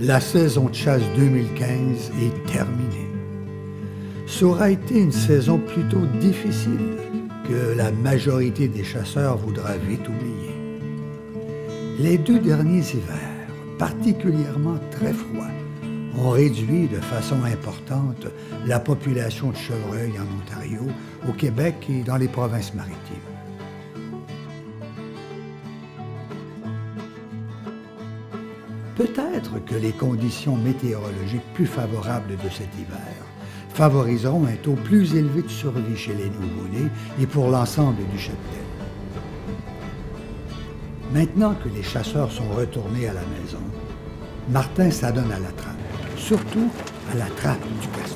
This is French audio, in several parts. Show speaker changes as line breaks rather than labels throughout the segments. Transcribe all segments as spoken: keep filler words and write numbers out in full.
La saison de chasse deux mille quinze est terminée. Ça aura été une saison plutôt difficile que la majorité des chasseurs voudra vite oublier. Les deux derniers hivers, particulièrement très froids, ont réduit de façon importante la population de chevreuils en Ontario, au Québec et dans les provinces maritimes. Peut-être que les conditions météorologiques plus favorables de cet hiver favoriseront un taux plus élevé de survie chez les nouveau-nés et pour l'ensemble du cheptel. Maintenant que les chasseurs sont retournés à la maison, Martin s'adonne à la trappe, surtout à la trappe du castor.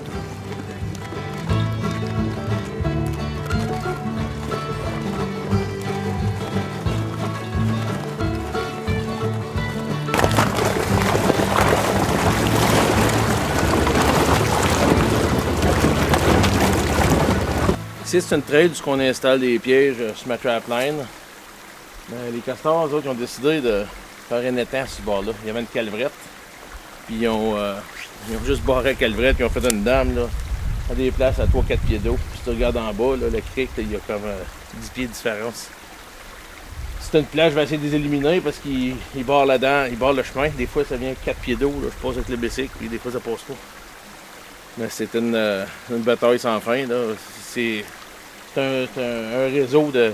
Ici, c'est une trail où on installe des pièges sur ma trapline. Ben, les castors, eux autres, ils ont décidé de faire un étang sur ce bord-là. Il y avait une calvrette. Puis ils ont, euh, ils ont juste barré la calvrette, ils ont fait une dame là, à des places à trois quatre pieds d'eau. Puis si tu regardes en bas, là, le creek, là, il y a comme euh, dix pieds de différence. C'est une plage, je vais essayer de les éliminer parce qu'ils barrent là-dedans, ils barrent le chemin. Des fois, ça vient quatre pieds d'eau. Je passe avec le bicycle, puis des fois, ça passe pas. Mais c'est une, euh, une bataille sans fin. C'est un, un, un réseau de.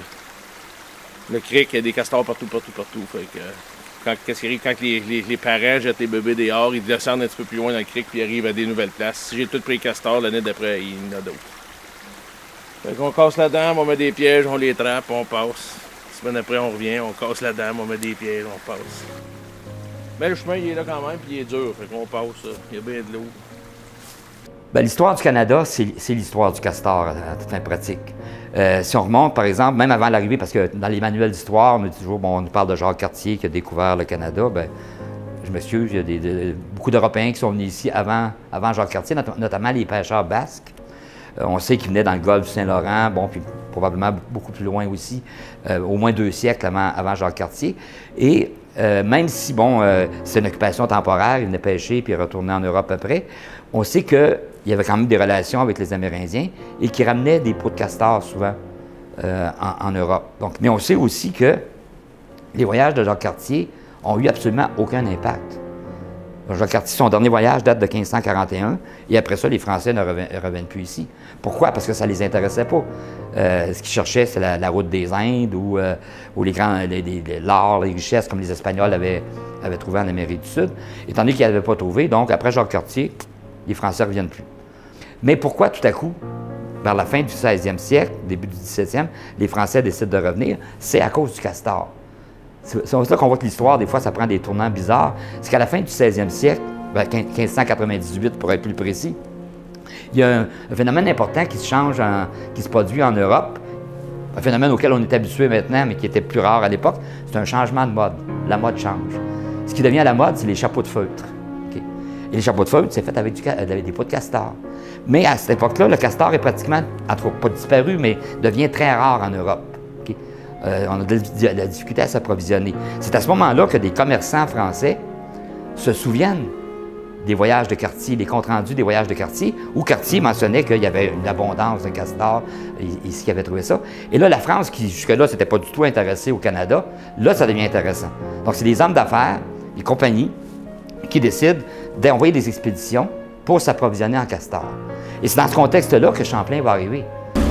Le creek, il y a des castors partout, partout, partout. Fait que, quand, qu'est-ce qui arrive quand les, les, les parents jettent les bébés dehors, ils descendent un petit peu plus loin dans le creek puis ils arrivent à des nouvelles places. Si j'ai tout pris les castors, l'année d'après, il y en a d'autres. Fait qu'on casse la dame, on met des pièges, on les trappe, on passe. La semaine après, on revient, on casse la dame, on met des pièges, on passe. Mais le chemin, il est là quand même, puis il est dur. Fait qu'on passe, il y a bien de l'eau.
Bien, l'histoire du Canada, c'est l'histoire du castor, à toute fin pratique. Euh, si on remonte, par exemple, même avant l'arrivée, parce que dans les manuels d'histoire, on nous dit toujours, bon, on nous parle de Jacques Cartier qui a découvert le Canada, bien, je m'excuse, il y a des, de, beaucoup d'Européens qui sont venus ici avant, avant Jacques Cartier, not notamment les pêcheurs basques. Euh, on sait qu'ils venaient dans le golfe du Saint-Laurent, bon, puis probablement beaucoup plus loin aussi, euh, au moins deux siècles avant, avant Jacques Cartier. Et euh, même si, bon, euh, c'est une occupation temporaire, ils venaient pêcher puis retournaient en Europe après, on sait qu'il y avait quand même des relations avec les Amérindiens et qui ramenaient des peaux de castor souvent euh, en, en Europe. Donc, mais on sait aussi que les voyages de Jacques Cartier ont eu absolument aucun impact. Jacques Cartier, son dernier voyage date de quinze cent quarante et un, et après ça, les Français ne reviennent, reviennent plus ici. Pourquoi? Parce que ça ne les intéressait pas. Euh, ce qu'ils cherchaient, c'est la, la route des Indes ou, euh, ou les grands, les, les, l'or, les richesses, comme les Espagnols avaient, avaient trouvé en Amérique du Sud. Étant donné qu'ils n'avaient pas trouvé, donc après Jacques Cartier, les Français ne reviennent plus. Mais pourquoi tout à coup, vers la fin du seizième siècle, début du dix-septième, les Français décident de revenir? C'est à cause du castor. C'est là qu'on voit que l'histoire, des fois, ça prend des tournants bizarres. C'est qu'à la fin du seizième siècle, ben, quinze cent quatre-vingt-dix-huit pour être plus précis, il y a un, un phénomène important qui se change, en, qui se produit en Europe, un phénomène auquel on est habitué maintenant, mais qui était plus rare à l'époque. C'est un changement de mode. La mode change. Ce qui devient à la mode, c'est les chapeaux de feutre. Okay? Et les chapeaux de feutre, c'est fait avec, du, avec des peaux de castor. Mais à cette époque-là, le castor est pratiquement, en tout cas, pas disparu, mais devient très rare en Europe. Okay? Euh, on a de la, de la difficulté à s'approvisionner. C'est à ce moment-là que des commerçants français se souviennent des voyages de Cartier, des comptes rendus des voyages de Cartier, où Cartier mentionnait qu'il y avait une abondance de castors, ici qu'il avait trouvé ça. Et là, la France, qui jusque-là, s'était pas du tout intéressée au Canada, là, ça devient intéressant. Donc, c'est des hommes d'affaires, des compagnies, qui décident d'envoyer des expéditions pour s'approvisionner en castors. Et c'est dans ce contexte-là que Champlain va arriver.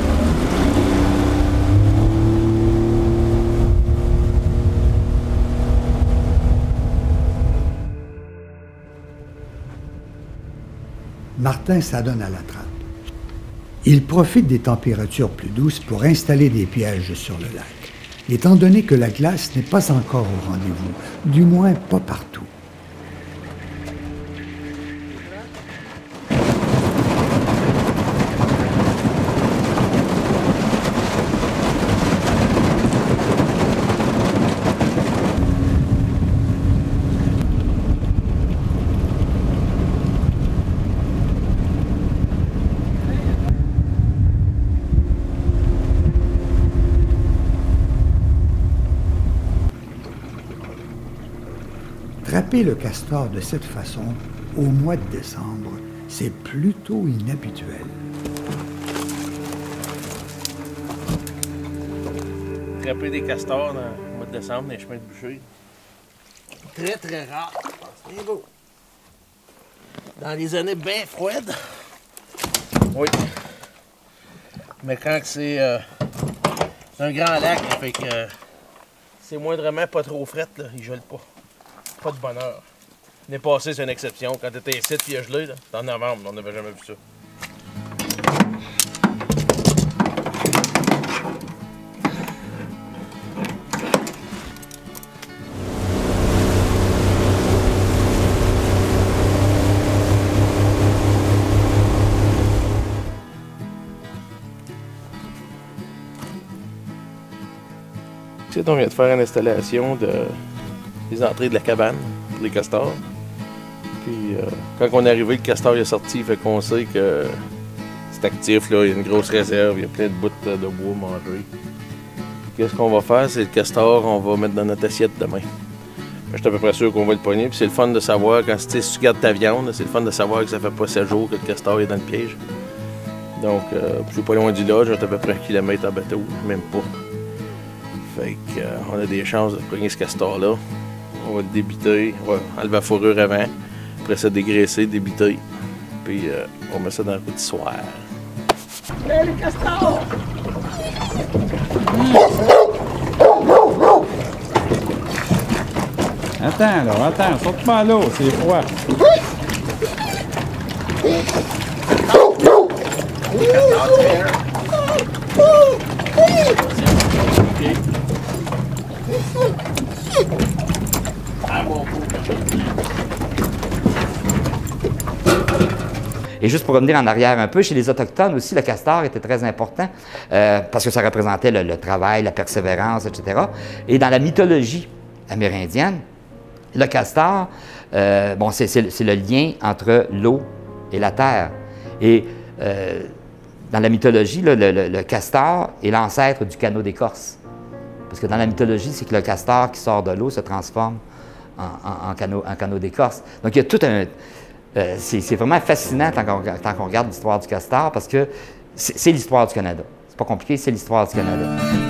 Martin s'adonne à la trappe. Il profite des températures plus douces pour installer des pièges sur le lac, étant donné que la glace n'est pas encore au rendez-vous, du moins pas partout. Trapper le castor de cette façon, au mois de décembre, c'est plutôt inhabituel.
Trapper des castors dans le mois de décembre dans les chemins de boucher. Très très rare, je pense. Bien beau. Dans les années bien froides. Oui. Mais quand c'est euh, un grand lac, là, fait que euh, c'est moindrement pas trop fret, là, il gèle pas. Pas de bonheur. L'année passée, c'est une exception. Quand t'étais ici, puis il a gelé, c'était en novembre, on n'avait jamais vu ça. Ici, on vient de faire une installation de, des entrées de la cabane pour les castors. Puis euh, quand on est arrivé, le castor est sorti, fait qu'on sait que c'est actif, là, il y a une grosse réserve, il y a plein de bouts de bois mangés. Qu'est-ce qu'on va faire? C'est le castor, on va mettre dans notre assiette demain. Je suis à peu près sûr qu'on va le pogner, puis c'est le fun de savoir, quand si tu gardes ta viande, c'est le fun de savoir que ça fait pas sept jours que le castor est dans le piège. Donc, euh, je suis pas loin du lodge, j'ai à peu près un kilomètre en bateau, même pas. Fait que, euh, on a des chances de pogner ce castor-là. On va le débiter, on va enlever la fourrure avant, après ça dégraisser, débiter, puis euh, on met ça dans le coup du soir.
Hey, le castor!
Attends, là, attends, saute pas à l'eau, c'est froid.
Et juste pour revenir en arrière un peu, chez les Autochtones aussi, le castor était très important euh, parce que ça représentait le, le travail, la persévérance, et cetera. Et dans la mythologie amérindienne, le castor, euh, bon, c'est le, le lien entre l'eau et la terre. Et euh, dans la mythologie, là, le, le, le castor est l'ancêtre du canot d'écorce. Parce que dans la mythologie, c'est que le castor qui sort de l'eau se transforme en, en, en canot, en canot d'écorce. Donc il y a tout un... Euh, c'est vraiment fascinant tant qu'on qu'on regarde l'histoire du castor parce que c'est l'histoire du Canada. C'est pas compliqué, c'est l'histoire du Canada.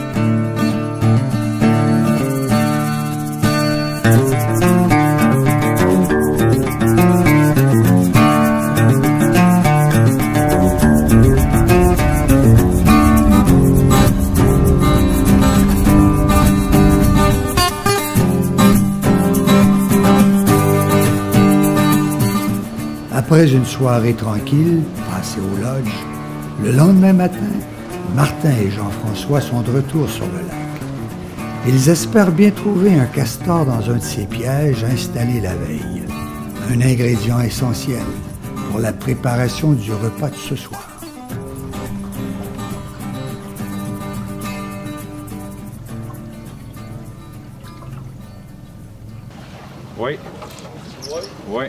Après une soirée tranquille, passée au lodge, le lendemain matin, Martin et Jean-François sont de retour sur le lac. Ils espèrent bien trouver un castor dans un de ces pièges installés la veille. Un ingrédient essentiel pour la préparation du repas de ce soir.
Oui. Oui. Oui.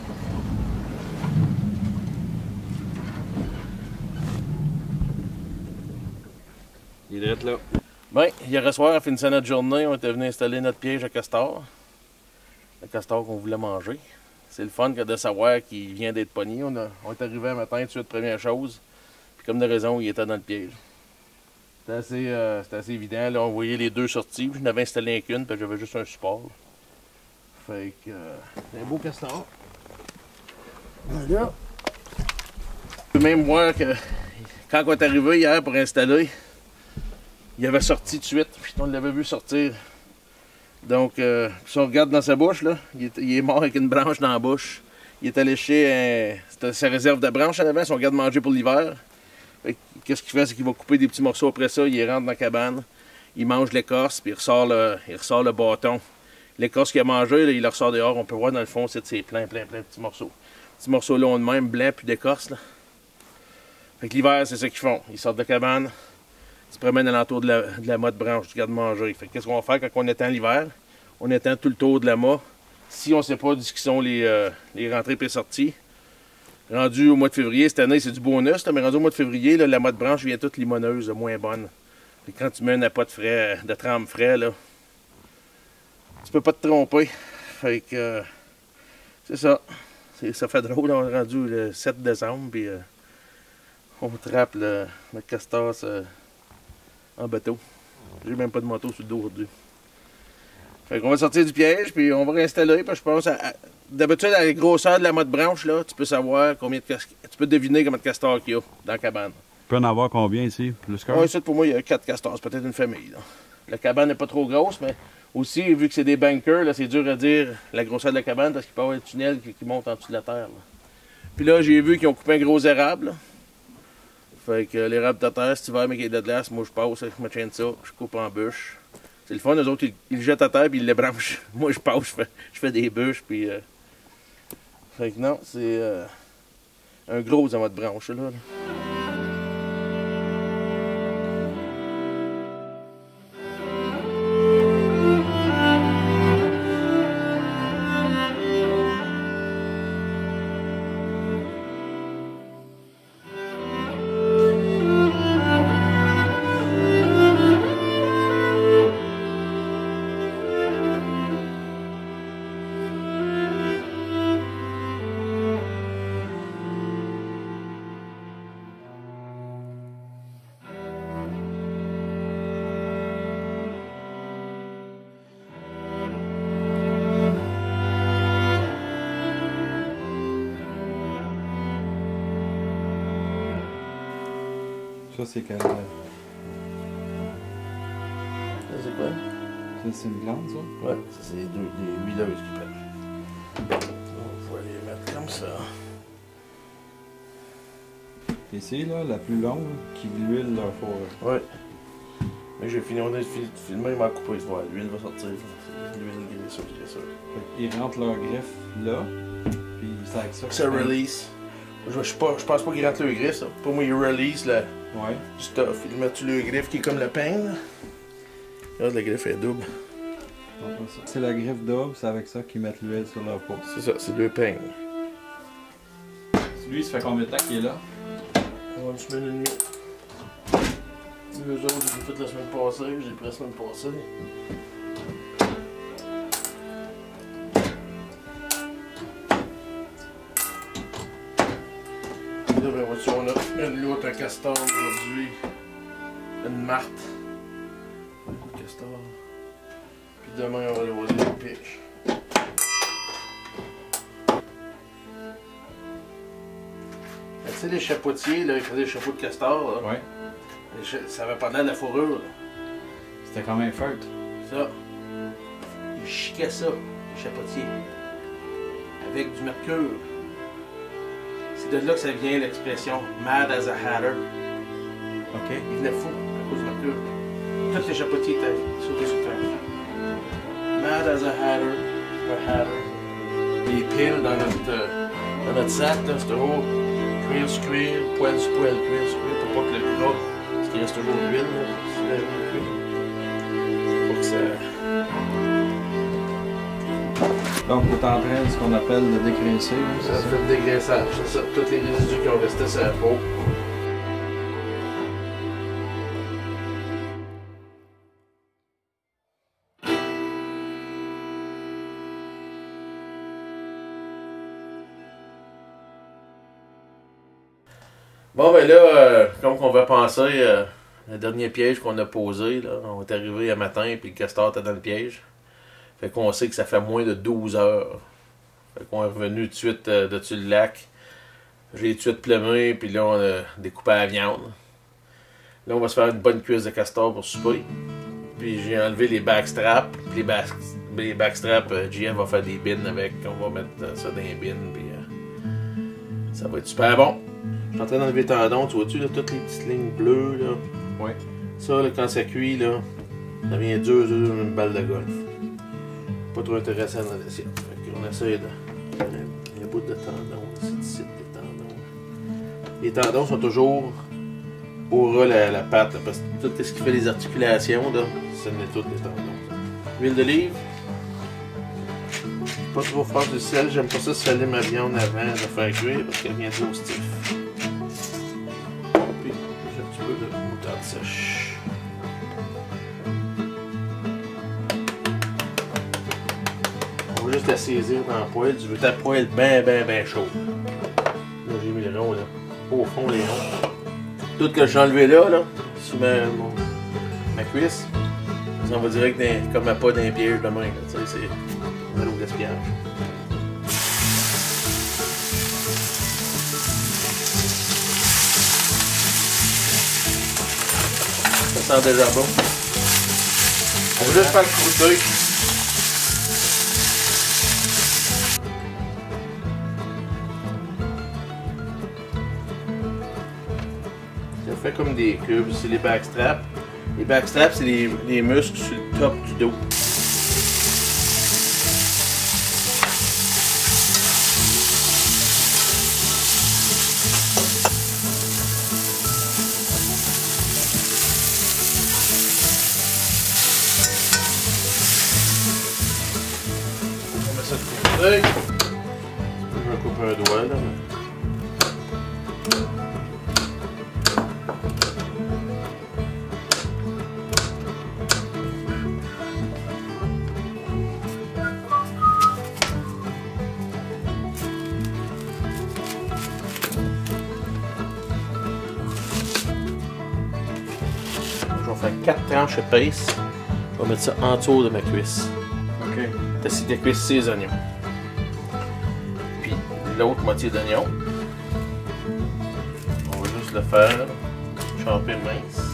Il est là. Bien, hier soir, en finissant notre journée, on était venu installer notre piège à castor. Le castor qu'on voulait manger. C'est le fun que de savoir qu'il vient d'être pogné. On, a, on est arrivé un matin, tout de suite, première chose. Puis comme de raison, il était dans le piège. C'était assez, euh, assez évident. Là, on voyait les deux sorties. Je n'avais installé qu'une, puis j'avais juste un support. Fait que... Euh, c'est un beau castor. Voilà. Tu peux même voir que quand on est arrivé hier pour installer, il avait sorti tout de suite, puis on l'avait vu sortir. Donc, euh, si on regarde dans sa bouche, là, il, est, il est mort avec une branche dans la bouche. Il est allé chez euh, sa réserve de branches en avant, si on regarde manger pour l'hiver. Qu'est-ce qu'il fait, c'est qu'il va couper des petits morceaux après ça, il rentre dans la cabane, il mange l'écorce, puis il ressort le, il ressort le bâton. L'écorce qu'il a mangé, là, il le ressort dehors, on peut voir dans le fond, c'est plein, plein, plein de petits morceaux. Petits morceaux longs de même, blancs, puis d'écorce. Fait que l'hiver, c'est ça qu'ils font. Ils sortent de la cabane, ils se promènent alentour de la, de la mât de branche du garde-manger. Fait qu'est-ce qu'on va faire quand on étend l'hiver? On étend tout le tour de la mât. Si on ne sait pas d'où sont les, euh, les rentrées et sorties, rendu au mois de février, cette année c'est du bonus, là, mais rendu au mois de février, là, la mât de branche vient toute limoneuse, moins bonne. Puis quand tu mets un appât de frais, de trempe frais, là, tu peux pas te tromper. Fait que euh, c'est ça. Ça fait drôle, on est rendu le sept décembre, puis euh, on trappe le, le castor euh, en bateau. J'ai même pas de moto sur le dos aujourd'hui. Fait qu'on va sortir du piège, puis on va réinstaller, puis je pense, à, à, d'habitude, à la grosseur de la motte branche, là, tu peux savoir combien de castor, tu peux deviner combien de castors qu'il y a dans la cabane.
Tu peux en avoir combien ici? Plus qu'un?
Oui, ça, pour moi, il y a quatre castors, c'est peut-être une famille. Là. La cabane n'est pas trop grosse, mais aussi, vu que c'est des bunkers, là, c'est dur à dire la grosseur de la cabane, parce qu'il peut y avoir des tunnels qui, qui montent en dessous de la terre. Là. Puis là, j'ai vu qu'ils ont coupé un gros érable, là. Fait que l'érable de terre, cet hiver, mais qu'il y a de la glace, moi je passe avec ma chaîne de ça, je coupe en bûche. C'est le fun, eux autres, ils, ils le jettent à terre puis ils les branchent. Moi je passe, je fais, je fais des bûches, puis. Euh... Fait que non, c'est euh, un gros amas de branche là. là.
Ça, c'est quel...
Ça, c'est quoi?
Ça, c'est une glande, ça?
Ouais, ça c'est les deux, les huileuses qui pètent. On va les mettre comme ça.
Et c'est là, la plus longue, qui l'huile leur faut.
Ouais. Mais j'ai fini, on a fini de filmer, il m'a coupé, il va, l'huile va sortir. L'huile graisseuse, c'est sûr.
Ils rentrent leur greffe là, puis c'est avec ça.
Ça release. Je, je, pas, je pense pas qu'ils rentrent le griffe, ça. Pour moi, ils release le
Ouais.
stuff. Ils mettent le griffe qui est comme le pain. Là. Regarde, la griffe est double.
C'est la griffe double, c'est avec ça qu'ils mettent l'huile sur leur peau.
C'est ça, c'est le pain.
Lui, ça fait combien de temps qu'il est là?
On va une semaine et demie. Les autres, j'ai fait la semaine passée, j'ai pris la semaine passée. Là, ben, voici, on a une loutre, un castor aujourd'hui, une marthe, beaucoup de castor. Puis demain, on va loisir une piche. Tu sais, les chapeautiers, là, ils faisaient des chapeaux de castor, là.
Ouais.
Ça avait pas l'air de la fourrure, là.
C'était quand même feutre.
Ça. Ils chiquaient ça, les chapeautiers. Avec du mercure. C'est de là que ça vient l'expression mad as a hatter.
OK.
Il venait fou à cause du mercure. Tous les chapeautiers étaient sautés sur terre. Mad as a hatter, a hatter. Les piles dans notre, euh, dans notre sac, là, c'était haut. Cuir sur cuir, poil sur poil, cuir sur cuir, pour pas que le gras, parce qu'il reste toujours de l'huile, là, sur le cuir. Faut que ça.
Donc, vous êtes en train de ce qu'on appelle de dégraisser.
Ça fait le dégraissage, c'est ça. Tous les résidus qui ont resté sur la peau. Bon, ben là, euh, comme on va penser, euh, le dernier piège qu'on a posé, là, on est arrivé un matin puis le castor était dans le piège. Fait qu'on sait que ça fait moins de douze heures. Fait qu'on est revenu tout de suite euh, de dessus le lac. J'ai tout de suite plumé, puis là on a découpé la viande. Là on va se faire une bonne cuisse de castor pour souper. Puis j'ai enlevé les backstraps. Les, back, les backstraps, euh, J F va faire des bins avec. On va mettre euh, ça dans les bins, puis euh, ça va être super bon. Je suis en train d'enlever les tendons, tu vois-tu, là, toutes les petites lignes bleues, là.
Ouais.
Ça, là, quand ça cuit, là, ça devient dur, dur comme une balle de golf. Pas trop intéressant dans l'assiette. Fait qu'on essaie de... Il y a un bout de tendons, ici, ici, les tendons. Les tendons sont toujours au ras la, la patte, là, parce que tout ce qui fait les articulations, là, ça n'est tout les tendons. Huile d'olive. Pas trop fort du sel, j'aime pas ça saler ma viande avant de faire cuire, parce qu'elle vient trop stiff. Puis, j'ai un petit peu de moutarde sèche. On va juste la saisir dans la poêle. Tu veux ta poêle bien, bien, bien chaude. Là, j'ai mis les ronds, là. Au fond, les ronds. Tout que j'ai enlevé là, là, sur ma, mon, ma cuisse, ça va direct dans, comme à pas d'un piège de main. Tu sais, c'est un au gaspillage. Ça sent déjà bon. On va juste faire le croûter. Ça fait comme des cubes, c'est les backstraps. Les backstraps, c'est les, les muscles sur le top du dos. On met ça de côté. Je vais couper un doigt là. Je vais faire quatre tranches épaisses. Je vais mettre ça en dessous de ma cuisse.
OK.
T'as ta cuisse six oignons. Puis l'autre moitié d'oignon. On va juste le faire champer mince.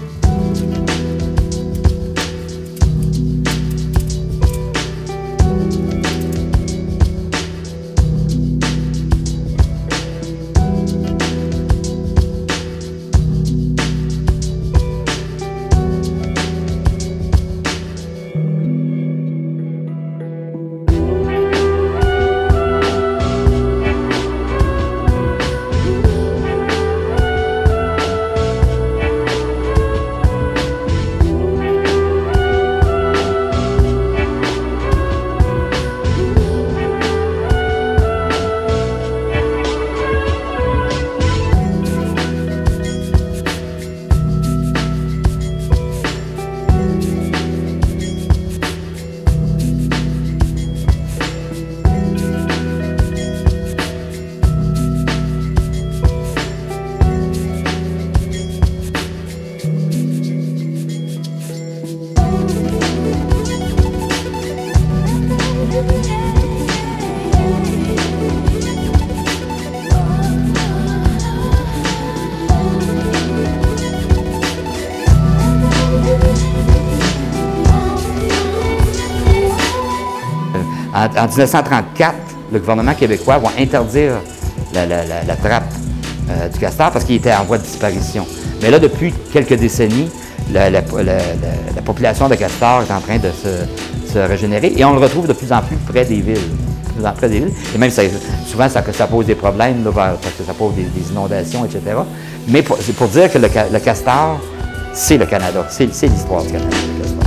En, en mille neuf cent trente-quatre, le gouvernement québécois va interdire la, la, la, la trappe euh, du castor parce qu'il était en voie de disparition. Mais là, depuis quelques décennies, la, la, la, la, la population de castors est en train de se, se régénérer et on le retrouve de plus en plus près des villes. De plus en près des villes. Et même, ça, souvent, ça, ça pose des problèmes là, parce que ça pose des, des inondations, et cetera. Mais c'est pour dire que le, le castor, c'est le Canada. C'est l'histoire du Canada, le castor.